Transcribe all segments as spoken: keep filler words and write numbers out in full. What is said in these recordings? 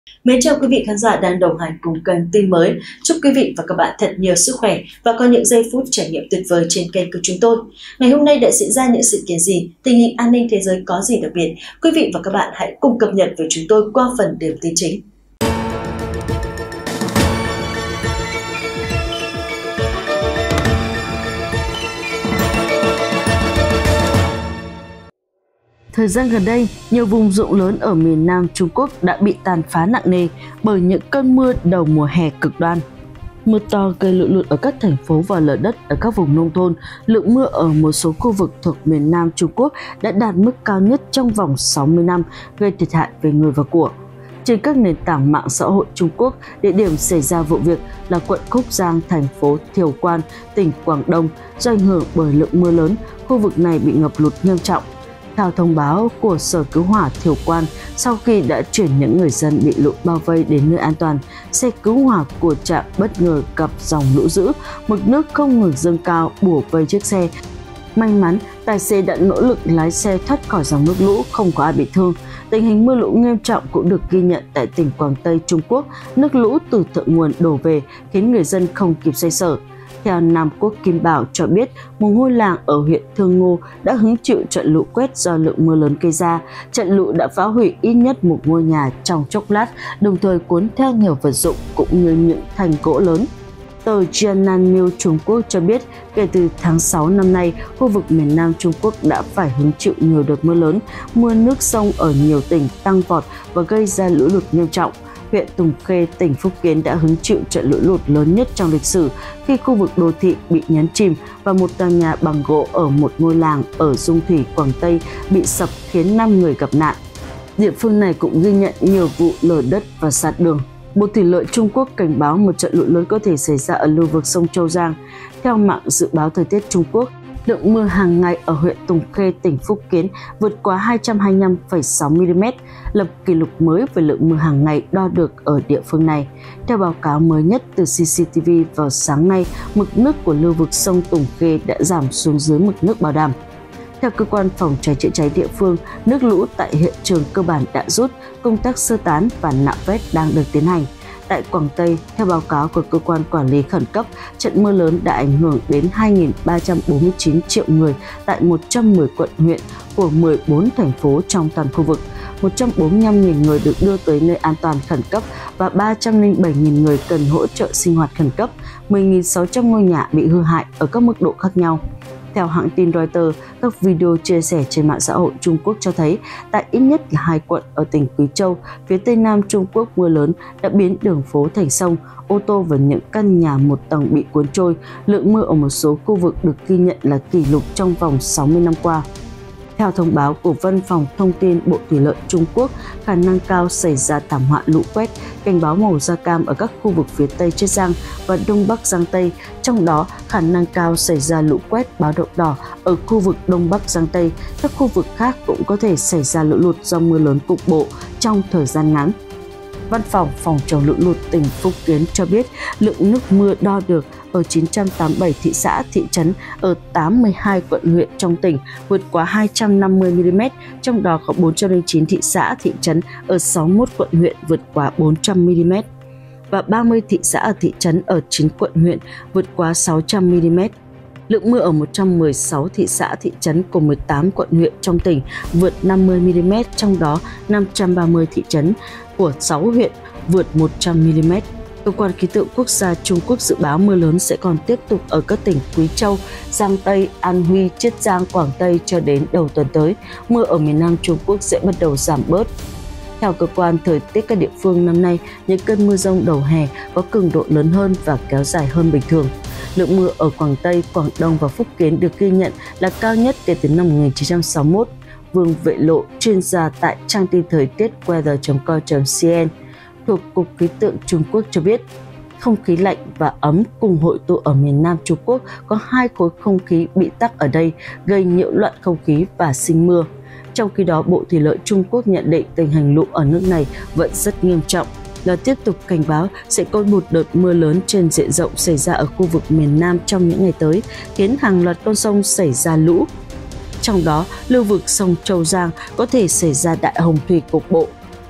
Mến chào quý vị khán giả đang đồng hành cùng kênh tin mới. Chúc quý vị và các bạn thật nhiều sức khỏe và có những giây phút trải nghiệm tuyệt vời trên kênh của chúng tôi. Ngày hôm nay đã diễn ra những sự kiện gì, tình hình an ninh thế giới có gì đặc biệt? Quý vị và các bạn hãy cùng cập nhật với chúng tôi qua phần điểm tin chính. Thời gian gần đây, nhiều vùng ruộng lớn ở miền Nam Trung Quốc đã bị tàn phá nặng nề bởi những cơn mưa đầu mùa hè cực đoan. Mưa to gây lũ lụt ở các thành phố và lở đất ở các vùng nông thôn. Lượng mưa ở một số khu vực thuộc miền Nam Trung Quốc đã đạt mức cao nhất trong vòng sáu mươi năm, gây thiệt hại về người và của. Trên các nền tảng mạng xã hội Trung Quốc, địa điểm xảy ra vụ việc là quận Cúc Giang, thành phố Thiều Quan, tỉnh Quảng Đông. Do ảnh hưởng bởi lượng mưa lớn, khu vực này bị ngập lụt nghiêm trọng. Theo thông báo của Sở Cứu hỏa Thiều Quan, sau khi đã chuyển những người dân bị lũ bao vây đến nơi an toàn, xe cứu hỏa của trạm bất ngờ gặp dòng lũ dữ, mực nước không ngừng dâng cao bủa vây chiếc xe. May mắn, tài xế đã nỗ lực lái xe thoát khỏi dòng nước lũ, không có ai bị thương. Tình hình mưa lũ nghiêm trọng cũng được ghi nhận tại tỉnh Quảng Tây, Trung Quốc. Nước lũ từ thượng nguồn đổ về khiến người dân không kịp xoay sở. Theo Nam Quốc Kim Bảo cho biết, một ngôi làng ở huyện Thương Ngô đã hứng chịu trận lũ quét do lượng mưa lớn gây ra. Trận lũ đã phá hủy ít nhất một ngôi nhà trong chốc lát, đồng thời cuốn theo nhiều vật dụng cũng như những thành gỗ lớn. Tờ Jiangnan News Trung Quốc cho biết, kể từ tháng sáu năm nay, khu vực miền Nam Trung Quốc đã phải hứng chịu nhiều đợt mưa lớn. Mưa nước sông ở nhiều tỉnh tăng vọt và gây ra lũ lụt nghiêm trọng. Huyện Tùng Khê, tỉnh Phúc Kiến đã hứng chịu trận lũ lụt lớn nhất trong lịch sử khi khu vực đô thị bị nhấn chìm và một tòa nhà bằng gỗ ở một ngôi làng ở Dung Thủy, Quảng Tây bị sập khiến năm người gặp nạn. Địa phương này cũng ghi nhận nhiều vụ lở đất và sạt đường. Bộ Thủy lợi Trung Quốc cảnh báo một trận lũ lớn có thể xảy ra ở lưu vực sông Châu Giang. Theo mạng dự báo thời tiết Trung Quốc, lượng mưa hàng ngày ở huyện Tùng Khê, tỉnh Phúc Kiến vượt quá hai trăm hai mươi lăm phẩy sáu mi li mét, lập kỷ lục mới về lượng mưa hàng ngày đo được ở địa phương này. Theo báo cáo mới nhất từ xê xê tê vê vào sáng nay, mực nước của lưu vực sông Tùng Khê đã giảm xuống dưới mực nước bảo đảm. Theo cơ quan phòng cháy chữa cháy địa phương, nước lũ tại hiện trường cơ bản đã rút, công tác sơ tán và nạo vét đang được tiến hành. Tại Quảng Tây, theo báo cáo của cơ quan quản lý khẩn cấp, trận mưa lớn đã ảnh hưởng đến hai nghìn ba trăm bốn mươi chín triệu người tại một trăm mười quận huyện của mười bốn thành phố trong toàn khu vực. một trăm bốn mươi lăm nghìn người được đưa tới nơi an toàn khẩn cấp và ba trăm lẻ bảy nghìn người cần hỗ trợ sinh hoạt khẩn cấp, mười nghìn sáu trăm ngôi nhà bị hư hại ở các mức độ khác nhau. Theo hãng tin Reuters, các video chia sẻ trên mạng xã hội Trung Quốc cho thấy tại ít nhất là hai quận ở tỉnh Quý Châu, phía tây nam Trung Quốc, mưa lớn đã biến đường phố thành sông, ô tô và những căn nhà một tầng bị cuốn trôi. Lượng mưa ở một số khu vực được ghi nhận là kỷ lục trong vòng sáu mươi năm qua. Theo thông báo của Văn phòng Thông tin Bộ Thủy lợi Trung Quốc, khả năng cao xảy ra thảm họa lũ quét, cảnh báo màu da cam ở các khu vực phía Tây Chiết Giang và Đông Bắc Giang Tây. Trong đó, khả năng cao xảy ra lũ quét báo động đỏ ở khu vực Đông Bắc Giang Tây. Các khu vực khác cũng có thể xảy ra lũ lụt do mưa lớn cục bộ trong thời gian ngắn. Văn phòng phòng chống lũ lụt tỉnh Phúc Kiến cho biết lượng nước mưa đo được ở chín trăm tám mươi bảy thị xã, thị trấn ở tám mươi hai quận huyện trong tỉnh vượt quá hai trăm năm mươi mi li mét, trong đó có bốn trăm lẻ chín thị xã, thị trấn ở sáu mươi mốt quận huyện vượt quá bốn trăm mi li mét và ba mươi thị xã, thị trấn ở chín quận huyện vượt quá sáu trăm mi li mét. Lượng mưa ở một trăm mười sáu thị xã, thị trấn của mười tám quận huyện trong tỉnh vượt năm mươi mi li mét, trong đó năm trăm ba mươi thị trấn của sáu huyện vượt một trăm mi li mét. Cơ quan khí tượng quốc gia Trung Quốc dự báo mưa lớn sẽ còn tiếp tục ở các tỉnh Quý Châu, Giang Tây, An Huy, Chiết Giang, Quảng Tây cho đến đầu tuần tới. Mưa ở miền Nam Trung Quốc sẽ bắt đầu giảm bớt. Theo cơ quan thời tiết các địa phương năm nay, những cơn mưa dông đầu hè có cường độ lớn hơn và kéo dài hơn bình thường. Lượng mưa ở Quảng Tây, Quảng Đông và Phúc Kiến được ghi nhận là cao nhất kể từ năm một nghìn chín trăm sáu mươi mốt. Vương Vệ Lộ, chuyên gia tại trang tin thời tiết weather chấm com chấm cn thuộc Cục Khí tượng Trung Quốc cho biết, không khí lạnh và ấm cùng hội tụ ở miền Nam Trung Quốc có hai khối không khí bị tắc ở đây, gây nhiễu loạn không khí và sinh mưa. Trong khi đó, Bộ Thủy lợi Trung Quốc nhận định tình hình lũ ở nước này vẫn rất nghiêm trọng và tiếp tục cảnh báo sẽ có một đợt mưa lớn trên diện rộng xảy ra ở khu vực miền Nam trong những ngày tới, khiến hàng loạt con sông xảy ra lũ. Trong đó, lưu vực sông Châu Giang có thể xảy ra đại hồng thủy cục bộ.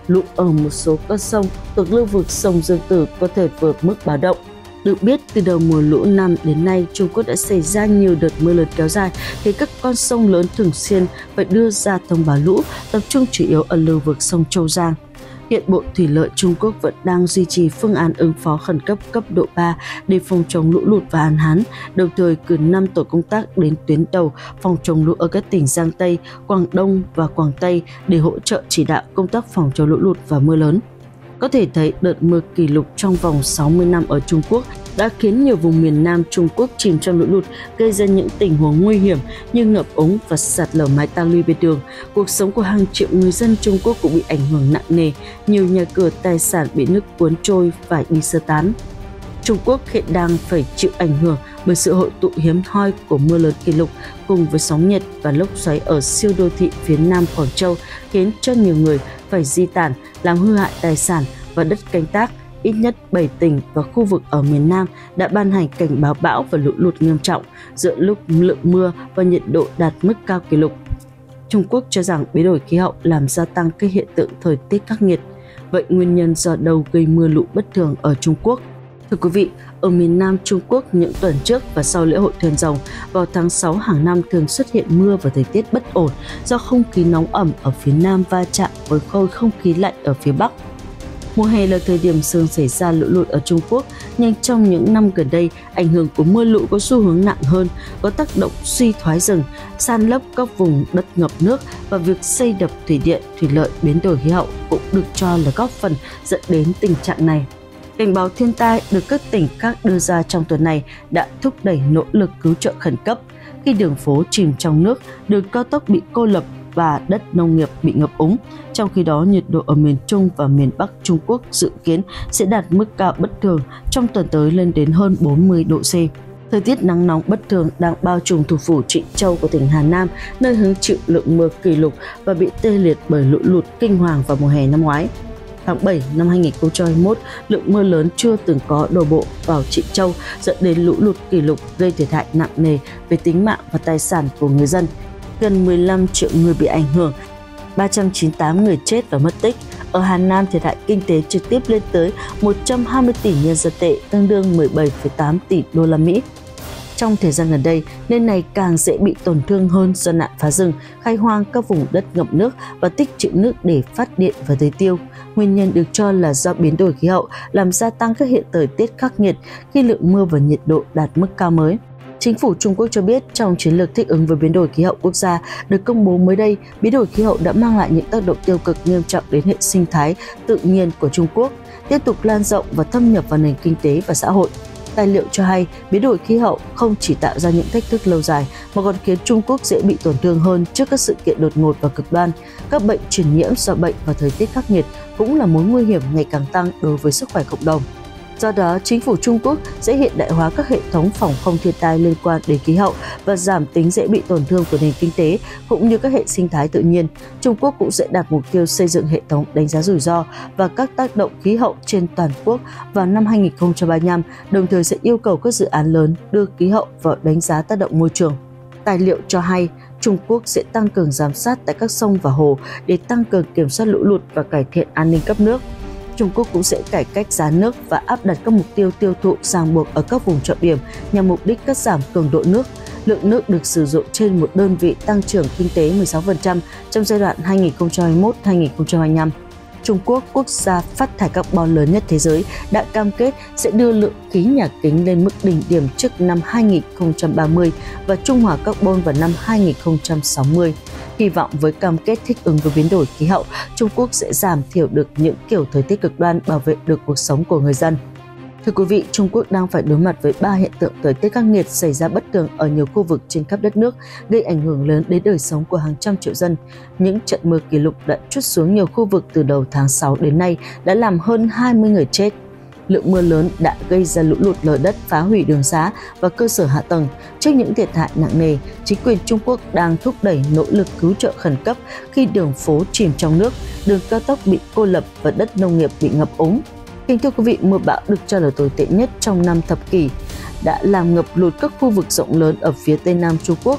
lũ ở một số con sông thuộc lưu vực sông Dương Tử có thể vượt mức báo động. Được biết, từ đầu mùa lũ năm đến nay, Trung Quốc đã xảy ra nhiều đợt mưa lớn kéo dài, khiến các con sông lớn thường xuyên phải đưa ra thông báo lũ, tập trung chủ yếu ở lưu vực sông Châu Giang. Hiện Bộ Thủy lợi Trung Quốc vẫn đang duy trì phương án ứng phó khẩn cấp cấp độ ba để phòng chống lũ lụt và hạn hán, đồng thời cử năm tổ công tác đến tuyến đầu phòng chống lũ ở các tỉnh Giang Tây, Quảng Đông và Quảng Tây để hỗ trợ chỉ đạo công tác phòng chống lũ lụt và mưa lớn. Có thể thấy đợt mưa kỷ lục trong vòng sáu mươi năm ở Trung Quốc đã khiến nhiều vùng miền Nam Trung Quốc chìm trong lũ lụt, gây ra những tình huống nguy hiểm như ngập úng và sạt lở mái ta luy bên đường. Cuộc sống của hàng triệu người dân Trung Quốc cũng bị ảnh hưởng nặng nề, nhiều nhà cửa tài sản bị nước cuốn trôi phải đi sơ tán. Trung Quốc hiện đang phải chịu ảnh hưởng bởi sự hội tụ hiếm hoi của mưa lớn kỷ lục cùng với sóng nhiệt và lốc xoáy ở siêu đô thị phía Nam Quảng Châu, khiến cho nhiều người phải di tản, làm hư hại tài sản và đất canh tác. Ít nhất bảy tỉnh và khu vực ở miền Nam đã ban hành cảnh báo bão và lũ lụt nghiêm trọng giữa lúc lượng mưa và nhiệt độ đạt mức cao kỷ lục. Trung Quốc cho rằng biến đổi khí hậu làm gia tăng các hiện tượng thời tiết khắc nghiệt. Vậy nguyên nhân do đâu gây mưa lũ bất thường ở Trung Quốc? Thưa quý vị, ở miền Nam Trung Quốc những tuần trước và sau lễ hội Thuyền Rồng vào tháng sáu hàng năm thường xuất hiện mưa và thời tiết bất ổn do không khí nóng ẩm ở phía Nam va chạm với khối không khí lạnh ở phía Bắc. Mùa hè là thời điểm thường xảy ra lũ lụt ở Trung Quốc, nhưng trong những năm gần đây, ảnh hưởng của mưa lũ có xu hướng nặng hơn, có tác động suy thoái rừng, san lấp các vùng đất ngập nước và việc xây đập thủy điện, thủy lợi biến đổi khí hậu cũng được cho là góp phần dẫn đến tình trạng này. Cảnh báo thiên tai được các tỉnh khác đưa ra trong tuần này đã thúc đẩy nỗ lực cứu trợ khẩn cấp khi đường phố chìm trong nước, đường cao tốc bị cô lập và đất nông nghiệp bị ngập úng. Trong khi đó, nhiệt độ ở miền Trung và miền Bắc Trung Quốc dự kiến sẽ đạt mức cao bất thường trong tuần tới lên đến hơn bốn mươi độ C. Thời tiết nắng nóng bất thường đang bao trùm thủ phủ Trịnh Châu của tỉnh Hà Nam, nơi hứng chịu lượng mưa kỷ lục và bị tê liệt bởi lũ lụt kinh hoàng vào mùa hè năm ngoái. Tháng bảy năm hai nghìn không trăm hai mươi mốt, lượng mưa lớn chưa từng có đổ bộ vào Trịnh Châu dẫn đến lũ lụt kỷ lục gây thiệt hại nặng nề về tính mạng và tài sản của người dân. Gần mười lăm triệu người bị ảnh hưởng, ba trăm chín mươi tám người chết và mất tích. Ở Hà Nam, thiệt hại kinh tế trực tiếp lên tới một trăm hai mươi tỷ nhân dân tệ, tương đương mười bảy phẩy tám tỷ đô la Mỹ. Trong thời gian gần đây, nơi này càng dễ bị tổn thương hơn do nạn phá rừng, khai hoang các vùng đất ngập nước và tích trữ nước để phát điện và tưới tiêu. Nguyên nhân được cho là do biến đổi khí hậu làm gia tăng các hiện thời tiết khắc nghiệt khi lượng mưa và nhiệt độ đạt mức cao mới. Chính phủ Trung Quốc cho biết trong chiến lược thích ứng với biến đổi khí hậu quốc gia được công bố mới đây, biến đổi khí hậu đã mang lại những tác động tiêu cực nghiêm trọng đến hệ sinh thái tự nhiên của Trung Quốc, tiếp tục lan rộng và thâm nhập vào nền kinh tế và xã hội. Tài liệu cho hay, biến đổi khí hậu không chỉ tạo ra những thách thức lâu dài mà còn khiến Trung Quốc dễ bị tổn thương hơn trước các sự kiện đột ngột và cực đoan. Các bệnh truyền nhiễm do bệnh và thời tiết khắc nghiệt cũng là mối nguy hiểm ngày càng tăng đối với sức khỏe cộng đồng. Do đó, chính phủ Trung Quốc sẽ hiện đại hóa các hệ thống phòng không thiên tai liên quan đến khí hậu và giảm tính dễ bị tổn thương của nền kinh tế cũng như các hệ sinh thái tự nhiên. Trung Quốc cũng sẽ đặt mục tiêu xây dựng hệ thống đánh giá rủi ro và các tác động khí hậu trên toàn quốc vào năm hai nghìn không trăm ba mươi lăm, đồng thời sẽ yêu cầu các dự án lớn đưa khí hậu vào đánh giá tác động môi trường. Tài liệu cho hay, Trung Quốc sẽ tăng cường giám sát tại các sông và hồ để tăng cường kiểm soát lũ lụt và cải thiện an ninh cấp nước. Trung Quốc cũng sẽ cải cách giá nước và áp đặt các mục tiêu tiêu thụ ràng buộc ở các vùng trọng điểm nhằm mục đích cắt giảm cường độ nước. Lượng nước được sử dụng trên một đơn vị tăng trưởng kinh tế mười sáu phần trăm trong giai đoạn hai nghìn không trăm hai mươi mốt đến hai nghìn không trăm hai mươi lăm. Trung Quốc, quốc gia phát thải carbon lớn nhất thế giới, đã cam kết sẽ đưa lượng khí nhà kính lên mức đỉnh điểm trước năm hai nghìn không trăm ba mươi và trung hòa carbon vào năm hai nghìn không trăm sáu mươi. Hy vọng với cam kết thích ứng với biến đổi khí hậu, Trung Quốc sẽ giảm thiểu được những kiểu thời tiết cực đoan, bảo vệ được cuộc sống của người dân. Thưa quý vị, Trung Quốc đang phải đối mặt với ba hiện tượng thời tiết khắc nghiệt xảy ra bất thường ở nhiều khu vực trên khắp đất nước, gây ảnh hưởng lớn đến đời sống của hàng trăm triệu dân. Những trận mưa kỷ lục đã trút xuống nhiều khu vực từ đầu tháng sáu đến nay đã làm hơn hai mươi người chết. Lượng mưa lớn đã gây ra lũ lụt lở đất, phá hủy đường xá và cơ sở hạ tầng. Trước những thiệt hại nặng nề, chính quyền Trung Quốc đang thúc đẩy nỗ lực cứu trợ khẩn cấp khi đường phố chìm trong nước, đường cao tốc bị cô lập và đất nông nghiệp bị ngập úng. Kính thưa quý vị, mưa bão được cho là tồi tệ nhất trong năm thập kỷ đã làm ngập lụt các khu vực rộng lớn ở phía tây nam Trung Quốc,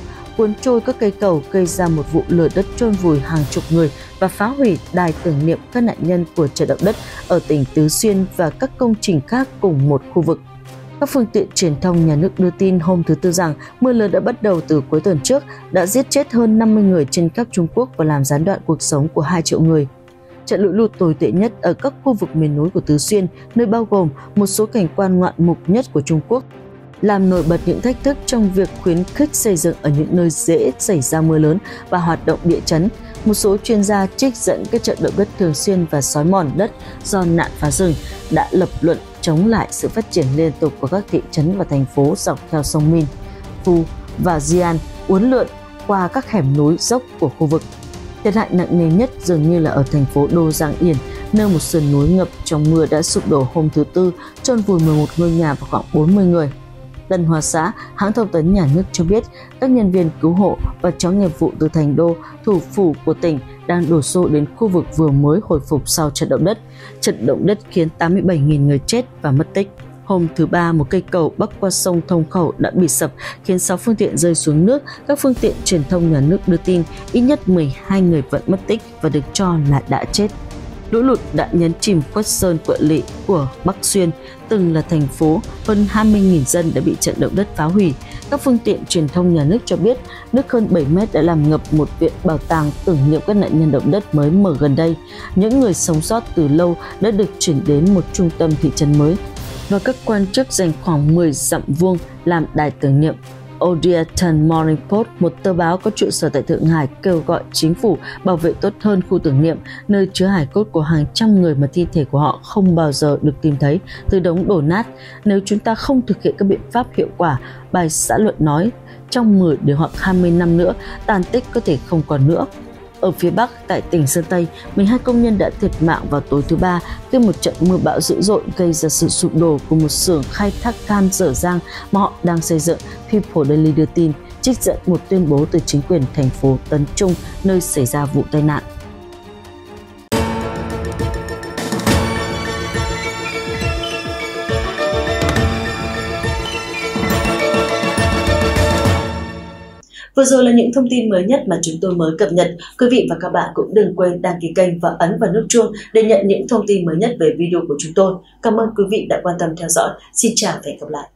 cuốn trôi các cây cầu, gây ra một vụ lở đất chôn vùi hàng chục người và phá hủy đài tưởng niệm các nạn nhân của trận động đất ở tỉnh Tứ Xuyên và các công trình khác cùng một khu vực. Các phương tiện truyền thông nhà nước đưa tin hôm thứ Tư rằng mưa lớn đã bắt đầu từ cuối tuần trước, đã giết chết hơn năm mươi người trên khắp Trung Quốc và làm gián đoạn cuộc sống của hai triệu người. Trận lũ lụt tồi tệ nhất ở các khu vực miền núi của Tứ Xuyên, nơi bao gồm một số cảnh quan ngoạn mục nhất của Trung Quốc, làm nổi bật những thách thức trong việc khuyến khích xây dựng ở những nơi dễ xảy ra mưa lớn và hoạt động địa chấn. Một số chuyên gia trích dẫn các trận động đất thường xuyên và xói mòn đất do nạn phá rừng đã lập luận chống lại sự phát triển liên tục của các thị trấn và thành phố dọc theo sông Min, Phu và Jian uốn lượn qua các hẻm núi dốc của khu vực. Thiệt hại nặng nề nhất dường như là ở thành phố Đô Giang Yên, nơi một sườn núi ngập trong mưa đã sụp đổ hôm thứ Tư, chôn vùi mười một ngôi nhà và khoảng bốn mươi người. Tân Hoa Xã, hãng thông tấn nhà nước cho biết, các nhân viên cứu hộ và chó nghiệp vụ từ thành đô, thủ phủ của tỉnh đang đổ xô đến khu vực vừa mới hồi phục sau trận động đất. Trận động đất khiến tám mươi bảy nghìn người chết và mất tích. Hôm thứ Ba, một cây cầu bắc qua sông Thông Khẩu đã bị sập, khiến sáu phương tiện rơi xuống nước. Các phương tiện truyền thông nhà nước đưa tin ít nhất mười hai người vẫn mất tích và được cho là đã chết. Lũ lụt đã nhấn chìm Quất Sơn, Quận Lỵ của Bắc Xuyên, từng là thành phố, hơn hai mươi nghìn dân đã bị trận động đất phá hủy. Các phương tiện truyền thông nhà nước cho biết nước hơn bảy mét đã làm ngập một viện bảo tàng tưởng niệm các nạn nhân động đất mới mở gần đây. Những người sống sót từ lâu đã được chuyển đến một trung tâm thị trấn mới và các quan chức dành khoảng mười dặm vuông làm đài tưởng niệm. Odeaton Morning Post, một tờ báo có trụ sở tại Thượng Hải, kêu gọi chính phủ bảo vệ tốt hơn khu tưởng niệm, nơi chứa hài cốt của hàng trăm người mà thi thể của họ không bao giờ được tìm thấy từ đống đổ nát. Nếu chúng ta không thực hiện các biện pháp hiệu quả, bài xã luận nói, trong mười đến hoặc hai mươi năm nữa, tàn tích có thể không còn nữa. Ở phía Bắc, tại tỉnh Sơn Tây, mười hai công nhân đã thiệt mạng vào tối thứ Ba khi một trận mưa bão dữ dội gây ra sự sụp đổ của một xưởng khai thác than dở dang mà họ đang xây dựng, People Daily đưa tin, trích dẫn một tuyên bố từ chính quyền thành phố Tấn Trung, nơi xảy ra vụ tai nạn. Vừa rồi là những thông tin mới nhất mà chúng tôi mới cập nhật. Quý vị và các bạn cũng đừng quên đăng ký kênh và ấn vào nút chuông để nhận những thông tin mới nhất về video của chúng tôi. Cảm ơn quý vị đã quan tâm theo dõi. Xin chào và hẹn gặp lại.